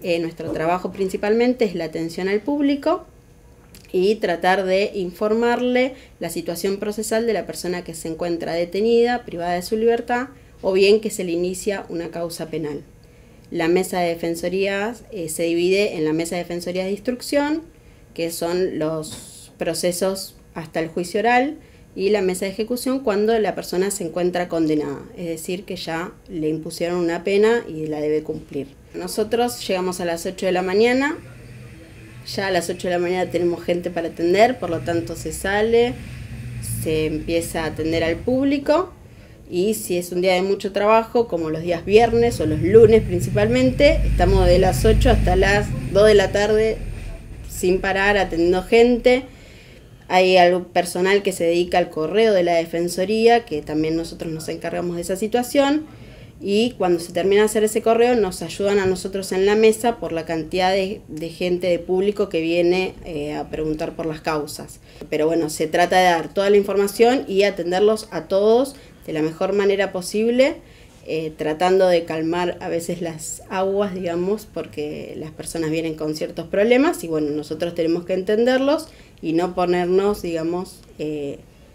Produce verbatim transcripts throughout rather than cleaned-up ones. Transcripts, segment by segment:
Eh, nuestro trabajo principalmente es la atención al público y tratar de informarle la situación procesal de la persona que se encuentra detenida, privada de su libertad, o bien que se le inicia una causa penal. La mesa de defensorías eh, se divide en la mesa de defensorías de instrucción, que son los procesos hasta el juicio oral, y la mesa de ejecución cuando la persona se encuentra condenada, es decir, que ya le impusieron una pena y la debe cumplir. Nosotros llegamos a las ocho de la mañana, ya a las ocho de la mañana tenemos gente para atender, por lo tanto se sale, se empieza a atender al público, y si es un día de mucho trabajo, como los días viernes o los lunes principalmente, estamos de las ocho hasta las dos de la tarde sin parar atendiendo gente. Hay algo personal que se dedica al correo de la Defensoría, que también nosotros nos encargamos de esa situación, y cuando se termina de hacer ese correo nos ayudan a nosotros en la mesa por la cantidad de, de gente, de público que viene eh, a preguntar por las causas. Pero bueno, se trata de dar toda la información y atenderlos a todos de la mejor manera posible, eh, tratando de calmar a veces las aguas, digamos, porque las personas vienen con ciertos problemas y bueno, nosotros tenemos que entenderlos y no ponernos, digamos, eh,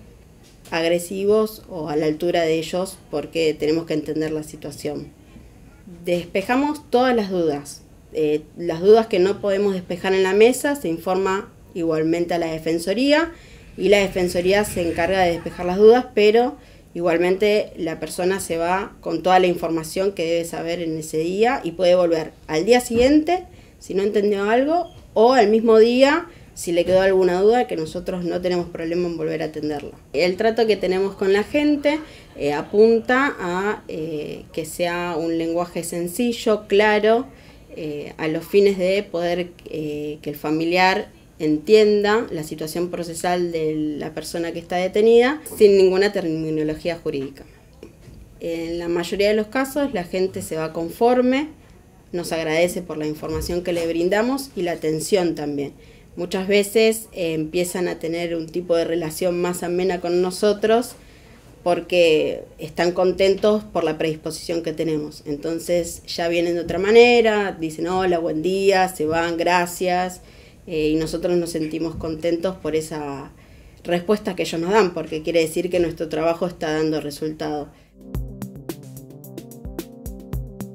agresivos o a la altura de ellos, porque tenemos que entender la situación. Despejamos todas las dudas. Eh, las dudas que no podemos despejar en la mesa se informa igualmente a la Defensoría y la Defensoría se encarga de despejar las dudas, pero igualmente la persona se va con toda la información que debe saber en ese día y puede volver al día siguiente si no entendió algo, o al mismo día si le quedó alguna duda, que nosotros no tenemos problema en volver a atenderla. El trato que tenemos con la gente eh, apunta a eh, que sea un lenguaje sencillo, claro, eh, a los fines de poder eh, que el familiar entienda la situación procesal de la persona que está detenida sin ninguna terminología jurídica. En la mayoría de los casos la gente se va conforme, nos agradece por la información que le brindamos y la atención también. Muchas veces eh, empiezan a tener un tipo de relación más amena con nosotros porque están contentos por la predisposición que tenemos. Entonces ya vienen de otra manera, dicen hola, buen día, se van, gracias, eh, y nosotros nos sentimos contentos por esa respuesta que ellos nos dan, porque quiere decir que nuestro trabajo está dando resultado.